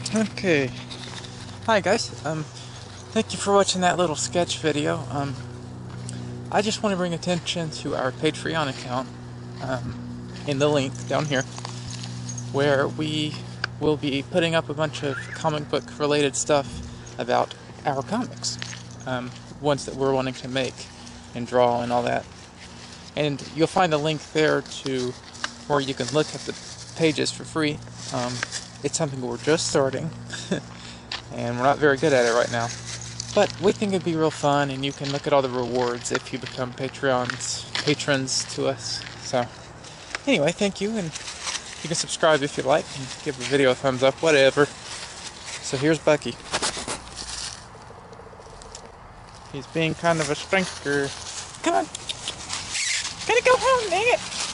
Okay. Hi guys. Thank you for watching that little sketch video. I just want to bring attention to our Patreon account, in the link down here, where we will be putting up a bunch of comic book related stuff about our comics. Ones that we're wanting to make and draw and all that. And you'll find a link there to where you can look at the pages for free. It's something we're just starting. And we're not very good at it right now. But we think it'd be real fun, and you can look at all the rewards if you become patrons to us. So, anyway, thank you, and you can subscribe if you like, and give the video a thumbs up, whatever. So here's Bucky. He's being kind of a stinker. Come on. Gotta go home, dang it!